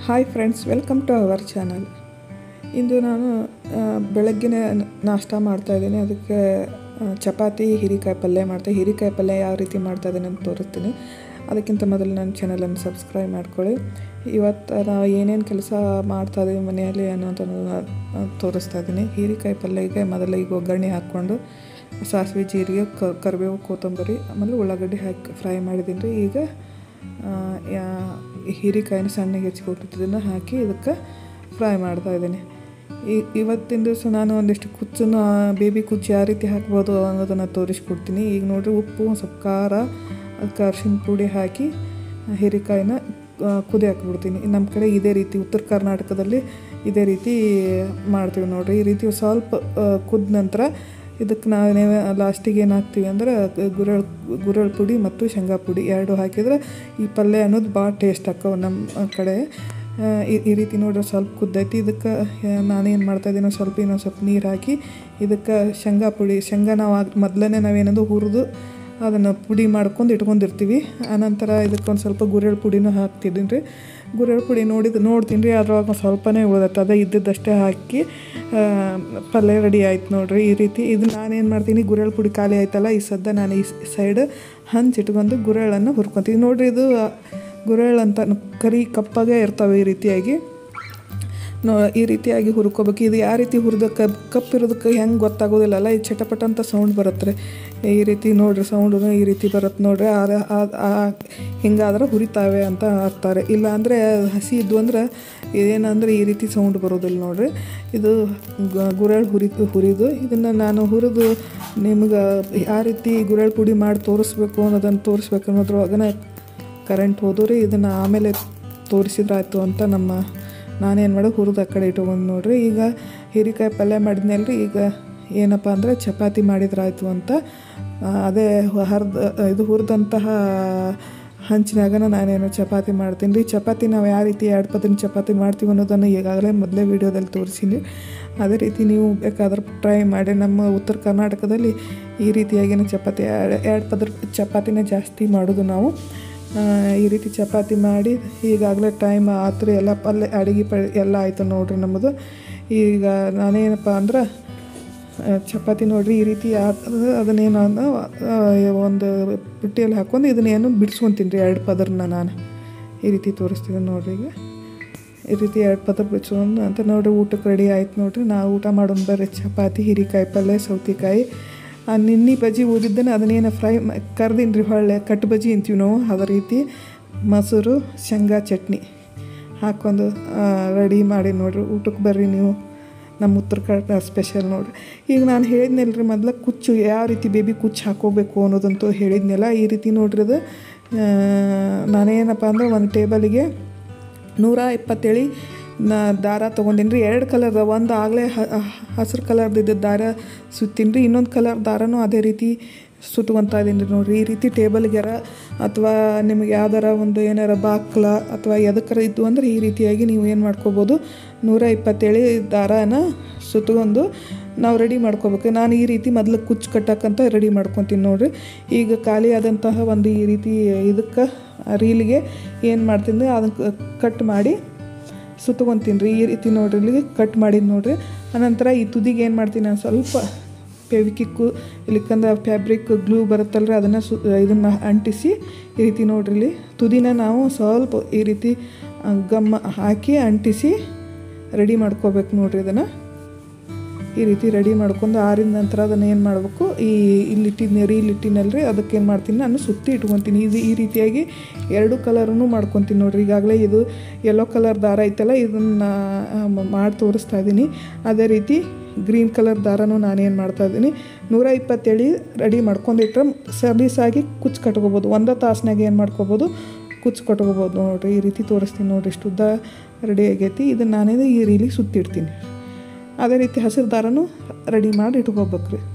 Hi friends, welcome to our channel. ಇಂದು ನಾನು ಬೆಳಗ್ಗೆನೇ ನಾಷ್ಟ ಮಾಡ್ತಾಯಿದ್ದೀನಿ. ಅದಕ್ಕೆ ಚಪಾತಿ ಹೀರೆಕಾಯಿ ಪಲ್ಯ ಮಾಡ್ತೀನಿ. ಹೀರೆಕಾಯಿ ಪಲ್ಯ ಯಾವ ರೀತಿ ಮಾಡ್ತಾಯಿದ್ದೀನಿ ಅಂತ ತೋರಿಸ್ತೀನಿ. ಅದಕ್ಕಿಂತ ಮೊದಲು ನನ್ನ ಚಾನಲನ್ನು ಸಬ್ಸ್ಕ್ರೈಬ್ ಮಾಡ್ಕೊಳ್ಳಿ. ಇವತ್ತು ನಾವು ಏನೇನು ಕೆಲಸ ಮಾಡ್ತಾಯಿದ್ದೀವಿ ಮನೆಯಲ್ಲಿ ಅನ್ನೋದನ್ನು ತೋರಿಸ್ತಾ ಇದ್ದೀನಿ. ಹೀರೆಕಾಯಿ ಪಲ್ಯಕ್ಕೆ ಮೊದಲು ಈಗ ಒಗ್ಗರಣೆ ಹಾಕ್ಕೊಂಡು ಸಾಸಿವೆ, ಜೀರಿಗೆ, ಕರಿಬೇವು, ಕೊತ್ತಂಬರಿ, ಆಮೇಲೆ ಉಳ್ಳಾಗಡ್ಡಿ ಹಾಕಿ ಫ್ರೈ ಮಾಡಿದ್ದೀನಿ ರೀ. ಈಗ ಹೀರೆಕಾಯಿನ ಸಣ್ಣಗೆ ಹೆಚ್ಚಿಕೊಟ್ಟಿದ್ದನ್ನು ಹಾಕಿ ಇದಕ್ಕೆ ಫ್ರೈ ಮಾಡ್ತಾಯಿದ್ದೀನಿ. ಇವತ್ತಿನ ದಿವಸ ನಾನು ಒಂದಿಷ್ಟು ಕುಚ್ಚನ್ನು ಬೇಬಿ ಕುಚ್ಚು ಯಾವ ರೀತಿ ಹಾಕ್ಬೋದು ಅನ್ನೋದನ್ನು ತೋರಿಸ್ಕೊಡ್ತೀನಿ. ಈಗ ನೋಡಿರಿ, ಉಪ್ಪು, ಸ್ವಲ್ಪ ಖಾರ, ಅದಕ್ಕೆ ಅರಿಶಿನ ಪುಡಿ ಹಾಕಿ ಹೀರೆಕಾಯಿನ ಕುದಿ ಹಾಕ್ಬಿಡ್ತೀನಿ. ನಮ್ಮ ಕಡೆ ಇದೇ ರೀತಿ ಉತ್ತರ ಕರ್ನಾಟಕದಲ್ಲಿ ಇದೇ ರೀತಿ ಮಾಡ್ತೀವಿ ನೋಡಿರಿ. ಈ ರೀತಿ ಸ್ವಲ್ಪ ಕುದ್ದ ನಂತರ ಇದಕ್ಕೆ ನಾವು ಲಾಸ್ಟಿಗೆ ಏನು ಹಾಕ್ತೀವಿ ಅಂದ್ರೆ ಗುರೆಳ್ ಪುಡಿ ಮತ್ತು ಶೇಂಗಾ ಪುಡಿ ಎರಡು ಹಾಕಿದ್ರೆ ಈ ಪಲ್ಯ ಅನ್ನೋದು ಭಾಳ ಟೇಸ್ಟ್ ಆಕ್ಕವು ನಮ್ಮ ಕಡೆ. ಈ ರೀತಿ ನೋಡ್ರಿ, ಸ್ವಲ್ಪ ಕುದ್ದೈತಿ. ಇದಕ್ಕೆ ನಾನೇನು ಮಾಡ್ತಾಯಿದ್ದೀನಿ, ಇನ್ನೊಂದು ಸ್ವಲ್ಪ ನೀರು ಹಾಕಿ ಇದಕ್ಕೆ ಶೇಂಗಾ ನಾವು ಮೊದಲೇ ನಾವೇನದು ಹುರಿದು ಅದನ್ನು ಪುಡಿ ಮಾಡ್ಕೊಂಡು ಇಟ್ಕೊಂಡಿರ್ತೀವಿ. ಆನಂತರ ಇದಕ್ಕೊಂದು ಸ್ವಲ್ಪ ಗುರೆಳ್ ಪುಡಿನೂ ಹಾಕ್ತಿದ್ದೀನಿ ರೀ. ಗುರೆಳ್ ಪುಡಿ ನೋಡ್ತೀನಿ ರೀ, ಅದ್ರೊಳಗೆ ಸ್ವಲ್ಪ ಉಳಿದತ್ತೆ. ಅದೇ ಇದ್ದದ್ದಷ್ಟೇ ಹಾಕಿ ಪಲ್ಯ ರೆಡಿ ಆಯ್ತು ನೋಡಿರಿ. ಈ ರೀತಿ ಇದು ನಾನೇನು ಮಾಡ್ತೀನಿ, ಗುರೆಳ್ ಪುಡಿ ಖಾಲಿ ಆಯ್ತಲ್ಲ, ಈ ಸದ್ಯ ನಾನು ಈ ಸೈಡ್ ಹಂಚಿಟ್ಕೊಂಡು ಗುರೆಳನ್ನು ಹುರ್ಕೊತೀನಿ ನೋಡಿರಿ. ಇದು ಗುರೆಳ್ ಅಂತ ಕರಿ ಕಪ್ಪಾಗೆ ಇರ್ತವೆ. ಈ ರೀತಿಯಾಗಿ ಹುರ್ಕೋಬೇಕು. ಇದು ಯಾವ ರೀತಿ ಹುರಿದ ಕಪ್ಪಿರೋದಕ್ಕೆ ಹೆಂಗೆ ಗೊತ್ತಾಗೋದಿಲ್ಲಲ್ಲ, ಈ ಚಟಪಟ ಅಂತ ಸೌಂಡ್ ಬರುತ್ತೆ. ಈ ರೀತಿ ನೋಡಿರಿ, ಸೌಂಡು ಈ ರೀತಿ ಬರುತ್ತೆ ನೋಡ್ರಿ. ಹಿಂಗಾದ್ರೆ ಹುರಿತಾವೆ ಅಂತ ಹಾಕ್ತಾರೆ. ಇಲ್ಲ ಅಂದರೆ ಹಸಿ ಇದ್ದು ಅಂದ್ರೆ ಏನಂದರೆ ಈ ರೀತಿ ಸೌಂಡ್ ಬರೋದಿಲ್ಲ ನೋಡಿರಿ. ಇದು ಗುರೆಳ್ ಹುರಿದು ಇದನ್ನು ನಾನು ಹುರಿದು ನಿಮ್ಗೆ ಯಾವ ರೀತಿ ಗುರೆಳ್ ಪುಡಿ ಮಾಡಿ ತೋರಿಸ್ಬೇಕು ಅನ್ನೋದ್ರೊಳಗನೆ ಕರೆಂಟ್ ಹೋದ್ರಿ. ಇದನ್ನು ಆಮೇಲೆ ತೋರಿಸಿದ್ರಾಯ್ತು ಅಂತ ನಾನೇನು ಮಾಡೋದು, ಹುರಿದು ಆ ಕಡೆ ಇಟ್ಕೊಂಡು ನೋಡಿರಿ. ಈಗ ಹೀರೆಕಾಯಿ ಪಲ್ಯ ಮಾಡಿದ್ನಲ್ರಿ, ಈಗ ಏನಪ್ಪ ಅಂದರೆ ಚಪಾತಿ ಮಾಡಿದ್ರಾಯ್ತು ಅಂತ ಅದೇ ಹುರಿದಂತಹ ಹಂಚಿನಾಗನ ನಾನೇನು ಚಪಾತಿ ಮಾಡ್ತೀನಿ ರೀ. ಚಪಾತಿ ನಾವು ಯಾವ ರೀತಿ 2 ಪದರಿನ ಚಪಾತಿ ಮಾಡ್ತೀವಿ ಅನ್ನೋದನ್ನು ಈಗಾಗಲೇ ಮೊದಲೇ ವೀಡಿಯೋದಲ್ಲಿ ತೋರಿಸಿನಿ. ಅದೇ ರೀತಿ ನೀವು ಬೇಕಾದ್ರೆ ಟ್ರೈ ಮಾಡಿ. ನಮ್ಮ ಉತ್ತರ ಕರ್ನಾಟಕದಲ್ಲಿ ಈ ರೀತಿಯಾಗಿನ ಚಪಾತಿ 2 ಪದರ ಚಪಾತಿನೇ ಜಾಸ್ತಿ ಮಾಡೋದು ನಾವು. ಈ ರೀತಿ ಚಪಾತಿ ಮಾಡಿ ಈಗಾಗಲೇ ಟೈಮ್ ಆತ್ರಿ. ಎಲ್ಲ ಅಡುಗೆ ಎಲ್ಲ ಆಯಿತು ನೋಡಿರಿ ನಮ್ಮದು. ಈಗ ನಾನೇನಪ್ಪ ಅಂದ್ರೆ ಚಪಾತಿ ನೋಡಿರಿ ಈ ರೀತಿ ಅದನ್ನೇನು ಒಂದು ಬುಟ್ಟಿಯಲ್ಲಿ ಹಾಕ್ಕೊಂಡು ಇದನ್ನೇನು ಬಿಡಿಸ್ಕೊತೀನಿ ರೀ. 2 ಪದರನ್ನ ನಾನು ಈ ರೀತಿ ತೋರಿಸ್ತೀನಿ ನೋಡಿರಿ. ಈಗ ಈ ರೀತಿ 2 ಪದರ ಬಿಡಿಸ್ಕೊಂಡು ಅಂತ ನೋಡಿರಿ. ಊಟಕ್ಕೆ ರೆಡಿ ಆಯ್ತು ನೋಡಿರಿ. ನಾವು ಊಟ ಮಾಡೋಣ ಬರ್ರಿ. ಚಪಾತಿ, ಹೀರೆಕಾಯಿ ಪಲ್ಯ, ಸೌತೆಕಾಯಿ, ನಿನ್ನೆ ಬಜ್ಜಿ ಓದಿದ್ದೇನೆ ಅದನ್ನೇನು ಫ್ರೈ ಕರ್ದೀನಿ ರೀ. ಹೊಳ್ಳೆ ಕಟ್ಟು ಬಜ್ಜಿ ಅಂತೀವಿ ನಾವು, ಅದೇ ರೀತಿ ಮೊಸರು, ಶೇಂಗಾ ಚಟ್ನಿ ಹಾಕ್ಕೊಂಡು ರೆಡಿ ಮಾಡಿ ನೋಡಿರಿ. ಊಟಕ್ಕೆ ಬರ್ರಿ ನೀವು. ನಮ್ಮ ಉತ್ತರ ಕನ್ನಡ ಸ್ಪೆಷಲ್ ನೋಡಿರಿ. ಈಗ ನಾನು ಹೇಳಿದ್ನಲ್ಲ ರೀ, ಮೊದಲು ಕುಚ್ಚು ಯಾವ ರೀತಿ ಬೇಬಿ ಕುಚ್ಚು ಹಾಕೋಬೇಕು ಅನ್ನೋದಂತೂ ಹೇಳಿದ್ನಲ್ಲ. ಈ ರೀತಿ ನೋಡ್ರಿ, ಅದು ನಾನೇನಪ್ಪ ಅಂದ್ರೆ ಒಂದು ಟೇಬಲಿಗೆ 127 ದಾರ ತೊಗೊಂಡಿನಿ ರೀ. 2 ಕಲರ್, ಒಂದು ಆಗಲೇ ಹಸಿರು ಕಲರ್ದಿದ್ದ ದಾರ ಸುತ್ತೀನಿ ರೀ. ಇನ್ನೊಂದು ಕಲರ್ ದಾರನೂ ಅದೇ ರೀತಿ ಸುತ್ಕೊತಾ ಇದ್ದೀನಿ ರೀ ನೋಡಿರಿ. ಈ ರೀತಿ ಟೇಬಲ್ಗ್ಯಾರ ಅಥವಾ ನಿಮಗೆ ಯಾವ್ದಾರ ಒಂದು ಏನಾರ ಬಾಕ್ಲ ಅಥವಾ ಎದಕ್ಕರ ಇದ್ದು ಅಂದರೆ ಈ ರೀತಿಯಾಗಿ ನೀವು ಏನು ಮಾಡ್ಕೋಬೋದು, 127 ದಾರಾನ ಸುತ್ಕೊಂಡು ನಾವು ರೆಡಿ ಮಾಡ್ಕೋಬೇಕು. ನಾನು ಈ ರೀತಿ ಮೊದಲು ಕುಚ್ಚು ಕಟ್ಟಕ್ಕಂತ ರೆಡಿ ಮಾಡ್ಕೊತೀನಿ ನೋಡಿರಿ. ಈಗ ಖಾಲಿ ಆದಂತಹ ಒಂದು ಈ ರೀತಿ ಇದಕ್ಕೆ ರೀಲಿಗೆ ಏನು ಮಾಡ್ತೀನಿ, ಅದನ್ನು ಕಟ್ ಮಾಡಿ ಸುತ್ಕೊತೀನಿ ರೀ. ಈ ರೀತಿ ನೋಡ್ರಿ, ಇಲ್ಲಿಗೆ ಕಟ್ ಮಾಡಿದ್ದು ನೋಡಿರಿ. ಆನಂತರ ಈ ತುದಿಗೆ ಏನು ಮಾಡ್ತೀನಿ, ನಾನು ಸ್ವಲ್ಪ ಫೆವಿಕ್ವಿಕ್ಕು ಇಲ್ಲಿಕಂದ್ರೆ ಫ್ಯಾಬ್ರಿಕ್ ಗ್ಲೂ ಬರುತ್ತಲ್ರಿ, ಇದನ್ನು ಅಂಟಿಸಿ ಈ ರೀತಿ ನೋಡ್ರಿ, ಇಲ್ಲಿ ತುದಿನ ನಾವು ಸ್ವಲ್ಪ ಈ ರೀತಿ ಗಮ್ಮ ಹಾಕಿ ಅಂಟಿಸಿ ರೆಡಿ ಮಾಡ್ಕೋಬೇಕು ನೋಡಿರಿ. ಇದನ್ನು ಈ ರೀತಿ ರೆಡಿ ಮಾಡ್ಕೊಂಡು ಆರಿದ ನಂತರ ಅದನ್ನು ಏನು ಮಾಡಬೇಕು, ಇಲ್ಲಿಟ್ಟಿನಲ್ರಿ, ಅದಕ್ಕೆ ಏನು ಮಾಡ್ತೀನಿ, ನಾನು ಸುತ್ತಿ ಇಟ್ಕೊತೀನಿ. ಈ ರೀತಿಯಾಗಿ 2 ಕಲರನ್ನು ಮಾಡ್ಕೊತೀನಿ ನೋಡಿರಿ. ಈಗಾಗಲೇ ಇದು ಯೆಲ್ಲೋ ಕಲರ್ ದಾರ ಐತಲ್ಲ, ಇದನ್ನು ಮಾಡಿ ತೋರಿಸ್ತಾ ಇದ್ದೀನಿ. ಅದೇ ರೀತಿ ಗ್ರೀನ್ ಕಲರ್ ದಾರನೂ ನಾನೇನು ಮಾಡ್ತಾಯಿದ್ದೀನಿ, 127 ರೆಡಿ ಮಾಡ್ಕೊಂಡಿಟ್ರೆ ಸಲೀಸಾಗಿ ಕುಚ್ಚು ಕಟ್ಕೋಬೋದು. 1 ತಾಸಿನಾಗ ಏನು ಮಾಡ್ಕೋಬೋದು, ಕುಚ್ಚು ಕಟ್ಕೋಬೋದು ನೋಡಿರಿ. ಈ ರೀತಿ ತೋರಿಸ್ತೀನಿ ನೋಡಿರಿ. ಇಷ್ಟು ಉದ್ದ ರೆಡಿ ಆಗೈತಿ. ಇದನ್ನು ನಾನೇನು ಈ ರೀಲಿಗೆ ಸುತ್ತಿಡ್ತೀನಿ. ಅದೇ ರೀತಿ ಹಸಿರು ದಾರನೂ ರೆಡಿ ಮಾಡಿ ಇಟ್ಕೋಬೇಕು ರೀ.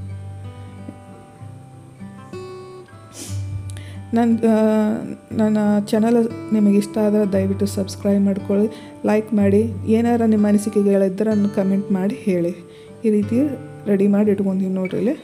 ನನ್ನ ಚಾನಲ್ ನಿಮಗೆ ಇಷ್ಟ ಆದರೆ ದಯವಿಟ್ಟು ಸಬ್ಸ್ಕ್ರೈಬ್ ಮಾಡ್ಕೊಳ್ಳಿ, ಲೈಕ್ ಮಾಡಿ. ಏನಾರ ನಿಮ್ಮ ಅನಿಸಿಕೆಗಳಿದ್ದರೆ ಅದನ್ನು ಕಮೆಂಟ್ ಮಾಡಿ ಹೇಳಿ. ಈ ರೀತಿ ರೆಡಿ ಮಾಡಿ ಇಟ್ಕೊಂತೀವಿ ನೋಡ್ರಿ. ಇಲ್ಲಿ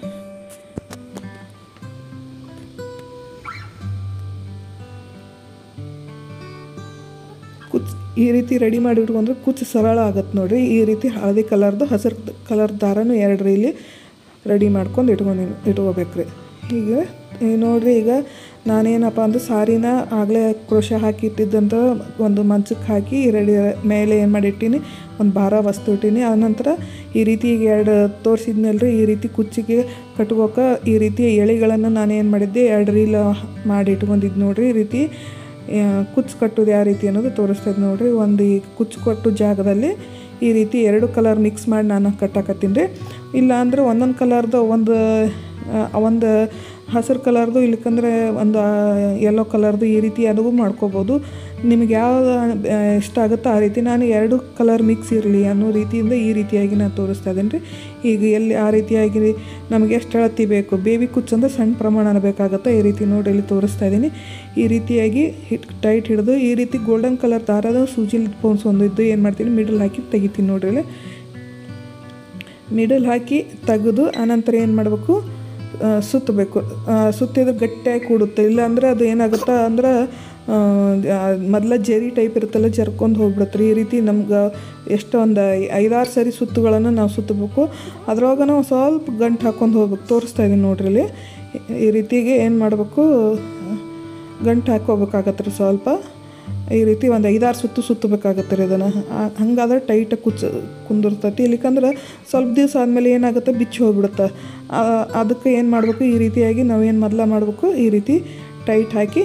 ಕುಚ್ಚು ಈ ರೀತಿ ರೆಡಿ ಮಾಡಿ ಇಟ್ಕೊಂಡ್ರೆ ಕುಚ್ಚು ಸರಳ ಆಗುತ್ತೆ ನೋಡಿರಿ. ಈ ರೀತಿ ಹಳದಿ ಕಲರ್ದು ಹಸಿರು ಕಲರ್ ದಾರನೂ 2 ರೀಲಿ ರೆಡಿ ಮಾಡ್ಕೊಂಡು ಇಟ್ಕೋಬೇಕ್ರಿ. ಈಗ ನೋಡಿರಿ, ಈಗ ನಾನೇನಪ್ಪ ಅಂದ್ರೆ ಸಾರಿನ ಆಗಲೇ ಕ್ರೋಶ ಹಾಕಿ ಇಟ್ಟಿದ್ದಂಥ ಒಂದು ಮಂಚಕ್ಕೆ ಹಾಕಿ ರೆಡಿ ಮೇಲೆ ಏನು ಮಾಡಿಟ್ಟೀನಿ, ಒಂದು ಭಾರ ವಸ್ತು ಇಟ್ಟೀನಿ. ಆನಂತರ ಈ ರೀತಿ ಈಗ 2 ತೋರಿಸಿದ್ನಲ್ರಿ, ಈ ರೀತಿ ಕುಚ್ಚಿಗೆ ಕಟ್ಕೋಕೆ ಈ ರೀತಿ ಎಳೆಗಳನ್ನು ನಾನು ಏನು ಮಾಡಿದ್ದೆ 2 ರೀಲ್ ಮಾಡಿ ಇಟ್ಕೊಂಡಿದ್ದು ನೋಡಿರಿ. ಈ ರೀತಿ ಕುಚ್ಚು ಕಟ್ಟೋದು ಯಾವ ರೀತಿ ಅನ್ನೋದು ತೋರಿಸ್ತದೆ ನೋಡಿರಿ. ಒಂದು ಈ ಕುಚ್ಚು ಕಟ್ಟೋ ಜಾಗದಲ್ಲಿ ಈ ರೀತಿ 2 ಕಲರ್ ಮಿಕ್ಸ್ ಮಾಡಿ ನಾನು ಕಟ್ಟಾಕತ್ತೀನಿ ರೀ. ಇಲ್ಲ ಅಂದರೆ ಒಂದೊಂದು ಕಲರ್ದು ಒಂದು ಹಸಿರು ಕಲರ್ದು, ಇಲ್ಲಕಂದ್ರೆ ಒಂದು ಯೆಲ್ಲೋ ಕಲರ್ದು ಈ ರೀತಿ ಅದೂ ಮಾಡ್ಕೋಬೋದು. ನಿಮಗೆ ಯಾವುದು ಇಷ್ಟ ಆಗುತ್ತೋ ಆ ರೀತಿ. ನಾನು 2 ಕಲರ್ ಮಿಕ್ಸ್ ಇರಲಿ ಅನ್ನೋ ರೀತಿಯಿಂದ ಈ ರೀತಿಯಾಗಿ ನಾನು ತೋರಿಸ್ತಾ ಇದ್ದೀನಿ ರೀ. ಈಗ ಎಲ್ಲಿ ಆ ರೀತಿಯಾಗಿ ನಮಗೆ ಎಷ್ಟು ಅಳತಿ ಬೇಕು, ಬೇಬಿ ಕುಚ್ಚು ಅಂದರೆ ಸಣ್ಣ ಪ್ರಮಾಣ ಬೇಕಾಗುತ್ತೆ. ಈ ರೀತಿ ನೋಡಿ ಇಲ್ಲಿ ತೋರಿಸ್ತಾ ಇದ್ದೀನಿ. ಈ ರೀತಿಯಾಗಿ ಟೈಟ್ ಹಿಡಿದು ಈ ರೀತಿ ಗೋಲ್ಡನ್ ಕಲರ್ ದಾರದ ಸೂಜಿಲಿ ಪೌನ್ಸ್ ಒಂದಿದ್ದು ಏನು ಮಾಡ್ತೀನಿ, ಮಿಡಲ್ ಹಾಕಿ ತೆಗಿತೀನಿ ನೋಡ್ರಿ. ಇಲ್ಲಿ ಮಿಡಲ್ ಹಾಕಿ ತೆಗೆದು ಆನಂತರ ಏನು ಮಾಡಬೇಕು, ಸುತ್ತಬೇಕು. ಸುತ್ತಿದ್ರೆ ಗಟ್ಟಿಯಾಗಿ ಕೂಡುತ್ತೆ. ಇಲ್ಲಾಂದರೆ ಅದು ಏನಾಗುತ್ತಾ ಅಂದ್ರೆ ಮೊದಲ ಜರಿ ಟೈಪ್ ಇರುತ್ತಲ್ಲ, ಜರ್ಕೊಂಡು ಹೋಗ್ಬಿಡುತ್ತೆ. ಈ ರೀತಿ ನಮ್ಗೆ ಎಷ್ಟೊಂದು 5-6 ಸರಿ ಸುತ್ತುಗಳನ್ನು ನಾವು ಸುತ್ತಬೇಕು. ಅದ್ರೊಳಗೆ ನಾವು ಸ್ವಲ್ಪ ಗಂಟು ಹಾಕ್ಕೊಂಡು ಹೋಗ್ಬೇಕು. ತೋರಿಸ್ತಾ ಇದ್ದೀನಿ ನೋಡ್ರಿ. ಇಲ್ಲಿ ಈ ರೀತಿಗೆ ಏನು ಮಾಡಬೇಕು, ಗಂಟು ಹಾಕ್ಕೋಬೇಕಾಗತ್ತೆ ರೀ. ಸ್ವಲ್ಪ ಈ ರೀತಿ ಒಂದು 5-6 ಸುತ್ತಬೇಕಾಗತ್ತೆ ರೀ. ಅದನ್ನು ಹಂಗಾದ್ರೆ ಟೈಟಾಗಿ ಕುಂದಿರ್ತೈತಿ. ಇಲ್ಲಿಕಂದ್ರೆ ಸ್ವಲ್ಪ ದಿವಸ ಆದಮೇಲೆ ಏನಾಗುತ್ತೆ, ಬಿಚ್ಚಿ ಹೋಗ್ಬಿಡುತ್ತೆ. ಅದಕ್ಕೆ ಏನು ಮಾಡಬೇಕು, ಈ ರೀತಿಯಾಗಿ ನಾವೇನು ಮೊದಲ ಮಾಡಬೇಕು, ಈ ರೀತಿ ಟೈಟ್ ಹಾಕಿ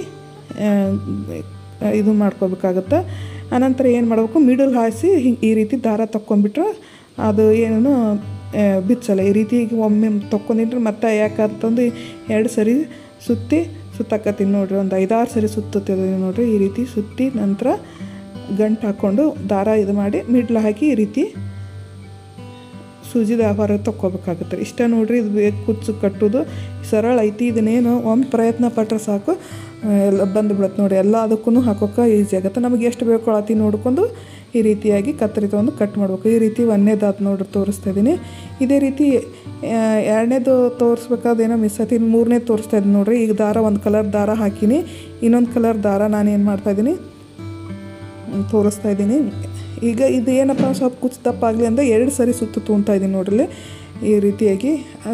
ಇದು ಮಾಡ್ಕೋಬೇಕಾಗತ್ತೆ. ಆನಂತರ ಏನು ಮಾಡಬೇಕು, ಮಿಡಲ್ ಹಾಸಿ ಈ ರೀತಿ ದಾರ ತಕ್ಕೊಂಬಿಟ್ರೆ ಅದು ಏನೂ ಬಿಚ್ಚಲ್ಲ. ಈ ರೀತಿ ಒಮ್ಮೆ ತಕ್ಕೊಂಡಿಟ್ರೆ ಮತ್ತೆ ಯಾಕಂತಂದು 2 ಸರಿ ಸುತ್ತಾಕತ್ತೀನಿ ನೋಡಿರಿ. ಒಂದು 5-6 ಸರಿ ಸುತ್ತುತ್ತದೆ ನೋಡಿರಿ. ಈ ರೀತಿ ಸುತ್ತಿ ನಂತರ ಗಂಟು ಹಾಕ್ಕೊಂಡು ದಾರ ಇದು ಮಾಡಿ ಮಿಡ್ಲ್ ಹಾಕಿ ಈ ರೀತಿ ಸೂಜಿದ ಹೊರಗೆ ತಕ್ಕೋಬೇಕಾಗುತ್ತೆ. ಇಷ್ಟ ನೋಡಿರಿ. ಇದು ಕುಚ್ಚು ಕಟ್ಟೋದು ಸರಳ ಐತಿ. ಇದನ್ನೇನು ಒಂದು ಪ್ರಯತ್ನ ಪಟ್ಟರೆ ಸಾಕು, ಎಲ್ಲ ಬಂದುಬಿಡುತ್ತೆ ನೋಡಿ. ಎಲ್ಲ ಅದಕ್ಕೂ ಹಾಕೋಕೆ ಈಸಿ ಆಗುತ್ತೆ. ನಮಗೆ ಎಷ್ಟು ಬೇಕು ಅಳತಿ ನೋಡ್ಕೊಂಡು ಈ ರೀತಿಯಾಗಿ ಕತ್ತರಿ ತೊಗೊಂಡು ಕಟ್ ಮಾಡಬೇಕು. ಈ ರೀತಿ 1ನೇದಾತು ನೋಡ್ರಿ ತೋರಿಸ್ತಾ ಇದ್ದೀನಿ. ಇದೇ ರೀತಿ 2ನೇದು ತೋರಿಸ್ಬೇಕಾದೇನೋ ಮಿಸ್ ಆಯ್ತು. 3ನೇದು ತೋರಿಸ್ತಾ ಇದ್ದೀನಿ ನೋಡಿರಿ. ಈಗ ದಾರ ಒಂದು ಕಲರ್ ದಾರ ಹಾಕಿನಿ, ಇನ್ನೊಂದು ಕಲರ್ ದಾರ ನಾನೇನು ಮಾಡ್ತಾಯಿದ್ದೀನಿ ತೋರಿಸ್ತಾ ಇದ್ದೀನಿ. ಈಗ ಇದು ಏನಪ್ಪ ಸ್ವಲ್ಪ ಕುಚ್ಚು ತಪ್ಪಾಗಲಿ ಅಂದರೆ 2 ಸರಿ ಸುತ್ತು ತೊಗೊತಾ ಇದ್ದೀನಿ ನೋಡ್ರಿ. ಈ ರೀತಿಯಾಗಿ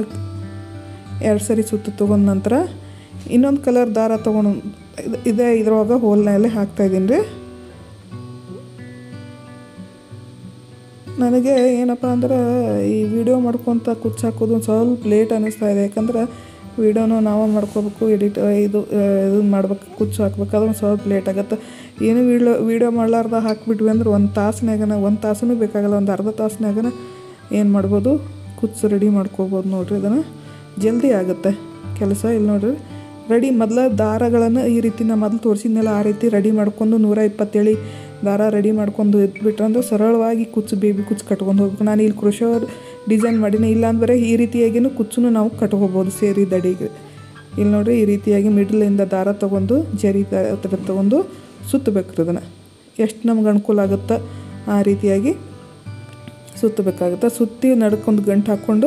2 ಸರಿ ಸುತ್ತು ತೊಗೊಂಡ ನಂತರ ಇನ್ನೊಂದು ಕಲರ್ ದಾರ ತೊಗೊಂಡು ಇದ್ರೊಳಗೆ ಹೋಲ್ನಲ್ಲಿ ಹಾಕ್ತಾಯಿದ್ದೀನಿ ರೀ. ನನಗೆ ಏನಪ್ಪ ಅಂದ್ರೆ ಈ ವಿಡಿಯೋ ಮಾಡ್ಕೊತ ಕುಚ್ಚು ಹಾಕೋದು ಒಂದು ಸ್ವಲ್ಪ ಲೇಟ್ ಅನ್ನಿಸ್ತಾ ಇದೆ. ಯಾಕಂದ್ರೆ ವೀಡಿಯೋನು ನಾವು ಮಾಡ್ಕೋಬೇಕು, ಇದು ಮಾಡ್ಬೇಕು, ಕುಚ್ಚು ಹಾಕ್ಬೇಕಾದ್ರೆ ಒಂದು ಸ್ವಲ್ಪ ಲೇಟ್ ಆಗುತ್ತೆ. ಏನು ವೀಡಿಯೋ ಮಾಡಲಾರ್ದ ಹಾಕಿಬಿಟ್ವಿ ಅಂದ್ರೆ 1 ತಾಸೂ ಬೇಕಾಗಲ್ಲ, ಒಂದು ಅರ್ಧ ತಾಸಿನಾಗನ ಏನು ಮಾಡ್ಬೋದು, ಕುಚ್ಚು ರೆಡಿ ಮಾಡ್ಕೋಬೋದು ನೋಡಿರಿ. ಇದನ್ನು ಜಲ್ದಿ ಆಗುತ್ತೆ ಕೆಲಸ. ಇಲ್ಲಿ ನೋಡಿರಿ ರೆಡಿ. ಮೊದಲು ದಾರಗಳನ್ನು ಈ ರೀತಿ ನಾನು ಮೊದಲು ತೋರಿಸಿದ್ನೆಲ್ಲ ಆ ರೀತಿ ರೆಡಿ ಮಾಡ್ಕೊಂಡು 127 ದಾರ ರೆಡಿ ಮಾಡ್ಕೊಂಡು ಇಟ್ಬಿಟ್ರಂದ್ರೆ ಸರಳವಾಗಿ ಕುಚ್ಚು, ಬೇಬಿ ಕುಚ್ಚು ಕಟ್ಕೊಂಡು ಹೋಗ್ಬೇಕು. ನಾನು ಇಲ್ಲಿ ಕ್ರೋಶೋ ಡಿಸೈನ್ ಮಾಡಿನಿ. ಇಲ್ಲಾಂದರೆ ಈ ರೀತಿಯಾಗಿಯೂ ಕುಚ್ಚು ನಾವು ಕಟ್ಕೋಬೋದು ಸೇರಿ ದಡಿಗೆ. ಇಲ್ಲಿ ನೋಡಿರಿ ಈ ರೀತಿಯಾಗಿ ಮಿಡ್ಲಿಂದ ದಾರ ತೊಗೊಂಡು ಜರಿ ದಾರ ತೊಗೊಂಡು ಸುತ್ತಬೇಕು. ಅದನ್ನು ಎಷ್ಟು ನಮ್ಗೆ ಅನುಕೂಲ ಆಗುತ್ತೆ ಆ ರೀತಿಯಾಗಿ ಸುತ್ತಬೇಕಾಗುತ್ತೆ. ಸುತ್ತಿ ನಡ್ಕೊಂಡು ಗಂಟು ಹಾಕ್ಕೊಂಡು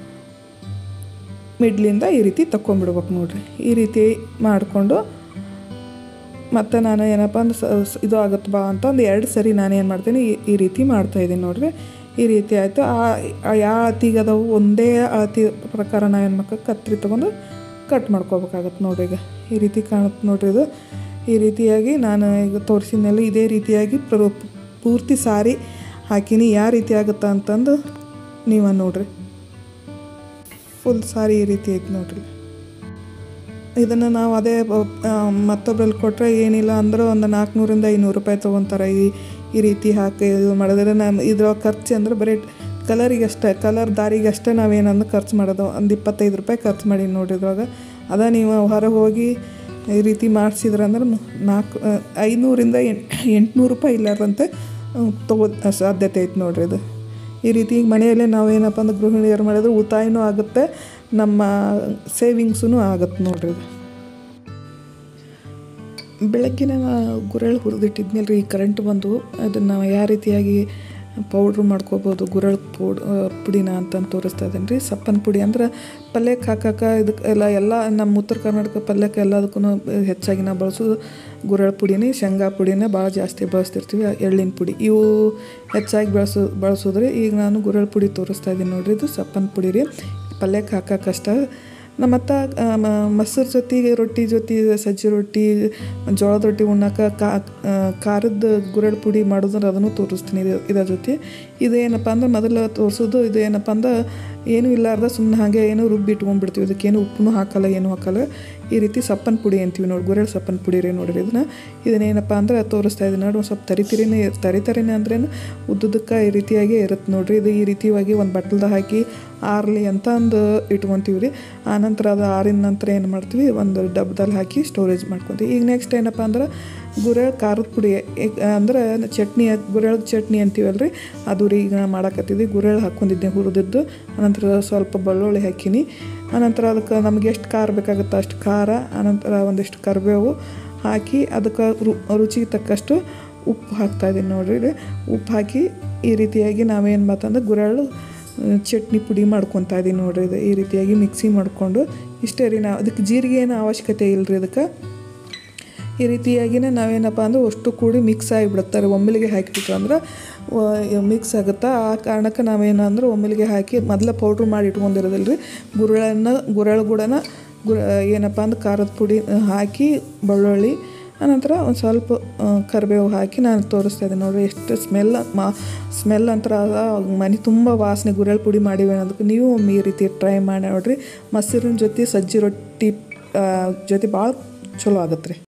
ಮಿಡ್ಲಿಂದ ಈ ರೀತಿ ತಕ್ಕೊಂಬಿಡ್ಬೇಕು ನೋಡಿರಿ. ಈ ರೀತಿ ಮಾಡಿಕೊಂಡು ಮತ್ತು ನಾನು ಏನಪ್ಪ ಅಂದ್ರೆ ಇದು ಆಗುತ್ತೆ ಬಾ ಅಂತ ಒಂದು 2 ಸರಿ ನಾನು ಏನು ಮಾಡ್ತೀನಿ ಈ ರೀತಿ ಮಾಡ್ತಾಯಿದ್ದೀನಿ ನೋಡಿರಿ. ಈ ರೀತಿ ಆಯಿತು. ಯಾವ ಅಳತಿಗೆ ಅದಾವು ಒಂದೇ ಅಳತಿ ಪ್ರಕಾರ ನಾವು ಏನು ಮಾಡ್ಬೇಕು, ಕತ್ತರಿ ತೊಗೊಂಡು ಕಟ್ ಮಾಡ್ಕೋಬೇಕಾಗತ್ತೆ ನೋಡಿರಿ. ಈಗ ಈ ರೀತಿ ಕಾಣುತ್ತೆ ನೋಡಿರಿ. ಇದು ಈ ರೀತಿಯಾಗಿ ನಾನು ಈಗ ತೋರಿಸಿದ್ನೆಲ್ಲ ಇದೇ ರೀತಿಯಾಗಿ ಪೂರ್ತಿ ಸಾರಿ ಹಾಕಿನಿ. ಯಾವ ರೀತಿ ಆಗುತ್ತೆ ಅಂತಂದು ನೀವು ನೋಡಿರಿ. ಫುಲ್ ಸಾರಿ ಈ ರೀತಿ ಐತೆ ನೋಡಿರಿ. ಇದನ್ನು ನಾವು ಅದೇ ಮತ್ತೊಬ್ಬರಲ್ಲಿ ಕೊಟ್ಟರೆ ಏನಿಲ್ಲ ಅಂದ್ರೆ ಒಂದು 400ರಿಂದ 500 ರೂಪಾಯಿ ತೊಗೊತಾರೆ. ಈ ರೀತಿ ಹಾಕಿ ಇದು ಮಾಡಿದ್ರೆ ಇದ್ರ ಖರ್ಚು ಅಂದ್ರೆ ಬರೀ ಕಲರಿಗಷ್ಟೇ, ಕಲರ್ ದಾರಿಗಷ್ಟೇ ನಾವೇನಂದ್ರೆ ಖರ್ಚು ಮಾಡೋದು. ಒಂದು 25 ರೂಪಾಯಿ ಖರ್ಚು ಮಾಡಿ ನೋಡಿರಿ. ಇದ್ರಾಗ ನೀವು ಹೊರಗೆ ಹೋಗಿ ಈ ರೀತಿ ಮಾಡಿಸಿದ್ರಂದ್ರೆ 500ರಿಂದ 800 ರೂಪಾಯಿ ಇಲ್ಲಾರಂತೆ ಸಾಧ್ಯತೆ ಐತೆ ನೋಡಿರಿ. ಇದು ಈ ರೀತಿ ಮನೆಯಲ್ಲೇ ನಾವೇನಪ್ಪ ಅಂದ್ರೆ ಗೃಹಿಣಿಯರು ಮಾಡಿದ್ರೆ ಉಳಿತಾಯನೂ ಆಗುತ್ತೆ, ನಮ್ಮ ಸೇವಿಂಗ್ಸೂ ಆಗುತ್ತೆ ನೋಡ್ರಿ. ಬೆಳಗ್ಗಿನ ಗುರೆಳು ಹುರಿದಿಟ್ಟಿದ್ನಲ್ರಿ, ಈ ಕರೆಂಟ್ ಬಂದು ಅದನ್ನು ಯಾವ ರೀತಿಯಾಗಿ ಪೌಡ್ರ್ ಮಾಡ್ಕೋಬೋದು ಗುರಳ್ ಪುಡಿನ ಅಂತಂದು ತೋರಿಸ್ತಾ ಇದ್ದೀನಿ ರೀ. ಸಪ್ಪನ ಪುಡಿ ಅಂದ್ರೆ ಪಲ್ಯಕ್ಕೆ ಹಾಕಕ್ಕೆ ಇದಕ್ಕೆ ಎಲ್ಲ ನಮ್ಮ ಉತ್ತರ ಕರ್ನಾಟಕ ಪಲ್ಯಕ್ಕೆ ಎಲ್ಲದಕ್ಕೂ ಹೆಚ್ಚಾಗಿ ನಾವು ಬಳಸೋದು ಗುರಳ್ ಪುಡಿನೇ, ಶೇಂಗಾ ಪುಡಿನೇ ಭಾಳ ಜಾಸ್ತಿ ಬಳಸ್ತಿರ್ತೀವಿ. ಎಳ್ಳಿನ ಪುಡಿ ಇವು ಹೆಚ್ಚಾಗಿ ಬಳಸೋದ್ರಿ. ಈಗ ನಾನು ಗುರಳ್ ಪುಡಿ ತೋರಿಸ್ತಾ ಇದ್ದೀನಿ ನೋಡಿರಿ. ಇದು ಸಪ್ಪನ ಪುಡಿ ರೀ, ಪಲ್ಯಕ್ಕೆ ಹಾಕಕ್ಕಷ್ಟ. ಮತ್ತು ಮೊಸರು ಜೊತೆಗೆ ರೊಟ್ಟಿ ಜೊತೆ ಸಜ್ಜಿ ರೊಟ್ಟಿ ಜೋಳದ ರೊಟ್ಟಿ ಉಣ್ಣಕ್ಕೆ ಖಾರದ ಗುರಳ್ ಪುಡಿ ಮಾಡೋದ್ರೆ ಅದನ್ನು ತೋರಿಸ್ತೀನಿ ಇದರ ಜೊತೆ. ಇದೇನಪ್ಪ ಅಂದ್ರೆ ಮೊದಲು ತೋರಿಸೋದು ಇದೇನಪ್ಪ ಅಂದ್ರೆ ಏನೂ ಇಲ್ಲಾರ್ದ ಸುಮ್ಮನೆ ಹಾಗೆ ಏನೋ ರುಬ್ಬಿ ಇಟ್ಕೊಂಡ್ಬಿಡ್ತೀವಿ. ಅದಕ್ಕೇನು ಉಪ್ಪು ಹಾಕಲ್ಲ, ಏನೂ ಹಾಕಲ್ಲ. ಈ ರೀತಿ ಸಪ್ಪನ ಪುಡಿ ಅಂತೀವಿ ನೋಡಿ, ಗುರಳ್ ಸಪ್ಪನ ಪುಡಿ ರೀ ನೋಡಿರಿ. ಇದನ್ನೇನಪ್ಪ ಅಂದ್ರೆ ತೋರಿಸ್ತಾ ಇದ್ದೀನಿ ನೋಡಿ. ಒಂದು ಸ್ವಲ್ಪ ತರಿತರಿನೇ ಅಂದ್ರೇನು ಉದ್ದುದಕ್ಕೆ ಈ ರೀತಿಯಾಗಿ ಇರುತ್ತೆ ನೋಡಿರಿ. ಇದು ಈ ರೀತಿಯಾಗಿ ಒಂದು ಬಟ್ಲದಾಗ ಹಾಕಿ ಆರಲಿ ಅಂತ ಒಂದು ಇಟ್ಕೊತೀವಿ ರೀ. ಆನಂತರ ಅದು ಆರಿದ ನಂತರ ಏನು ಮಾಡ್ತೀವಿ, ಒಂದು ಡಬ್ಬದಲ್ಲಿ ಹಾಕಿ ಸ್ಟೋರೇಜ್ ಮಾಡ್ಕೊತೀವಿ. ಈಗ ನೆಕ್ಸ್ಟ್ ಏನಪ್ಪ ಅಂದ್ರೆ ಗುರಳ್ ಖಾರದ ಪುಡಿ ಅಂದ್ರೆ ಚಟ್ನಿ, ಗುರಳದ ಚಟ್ನಿ ಅಂತೀವಲ್ಲ ರೀ, ಅದು ರೀ ಈಗ ಮಾಡಾಕತ್ತಿದ್ವಿ. ಗುರಳ್ ಹಾಕ್ಕೊಂಡಿದ್ದೆ ಹುರಿದಿದ್ದು. ಆನಂತರ ಸ್ವಲ್ಪ ಬೆಳ್ಳುಳ್ಳಿ ಹಾಕೀನಿ. ಆನಂತರ ಅದಕ್ಕೆ ನಮಗೆ ಎಷ್ಟು ಖಾರ ಬೇಕಾಗುತ್ತೋ ಅಷ್ಟು ಖಾರ, ಆನಂತರ ಒಂದಿಷ್ಟು ಕರಿಬೇವು ಹಾಕಿ ಅದಕ್ಕೆ ರುಚಿಗೆ ತಕ್ಕಷ್ಟು ಉಪ್ಪು ಹಾಕ್ತಾಯಿದ್ದೀನಿ ನೋಡಿರಿ. ಉಪ್ಪು ಹಾಕಿ ಈ ರೀತಿಯಾಗಿ ನಾವೇನು ಮಾತಂದ್ರೆ ಗುರಳು ಚಟ್ನಿ ಪುಡಿ ಮಾಡ್ಕೊತಾ ಇದ್ದೀನಿ ನೋಡಿರಿ. ಇದು ಈ ರೀತಿಯಾಗಿ ಮಿಕ್ಸಿ ಮಾಡಿಕೊಂಡು ಇಷ್ಟೇ ರೀ. ನಾವು ಅದಕ್ಕೆ ಜೀರಿಗೆ ಏನೋ ಅವಶ್ಯಕತೆ ಇಲ್ಲ ರೀ. ಅದಕ್ಕೆ ಈ ರೀತಿಯಾಗಿಯೇ ನಾವೇನಪ್ಪ ಅಂದ್ರೆ ಅಷ್ಟು ಕೂಡಿ ಮಿಕ್ಸ್ ಆಗಿಬಿಡುತ್ತಾರೆ. ಒಮ್ಮೆಲಿಗೆ ಹಾಕಿಬಿಟ್ರು ಅಂದ್ರೆ ಮಿಕ್ಸ್ ಆಗುತ್ತೆ. ಆ ಕಾರಣಕ್ಕೆ ನಾವೇನಂದ್ರೆ ಒಮ್ಮೆಲಿಗೆ ಹಾಕಿ ಮೊದಲು ಪೌಡ್ರ್ ಮಾಡಿ ಇಟ್ಕೊಂಡಿರೋದಿಲ್ಲ ರೀ. ಗುರಳ್ ಗೂಡನ ಏನಪ್ಪ ಅಂದ್ರೆ ಖಾರದ ಪುಡಿ ಹಾಕಿ ಬೆಳ್ಳುಳ್ಳಿ ಆನಂತರ ಒಂದು ಸ್ವಲ್ಪ ಕರಿಬೇವು ಹಾಕಿ ನಾನು ತೋರಿಸ್ತಾ ಇದ್ದೀನಿ ನೋಡಿರಿ. ಎಷ್ಟು ಸ್ಮೆಲ್ ಅಂತರ ಮನೆ ತುಂಬ ವಾಸನೆ ಗುರಳ್ ಪುಡಿ ಮಾಡಿವೆ ಅನ್ನೋದಕ್ಕೆ ನೀವು ಒಮ್ಮೆ ಈ ರೀತಿ ಟ್ರೈ ಮಾಡಿ ನೋಡಿರಿ. ಮೊಸರಿನ ಜೊತೆ ಸಜ್ಜಿ ರೊಟ್ಟಿ ಜೊತೆ ಭಾಳ ಚಲೋ ಆಗುತ್ತೆ ರೀ.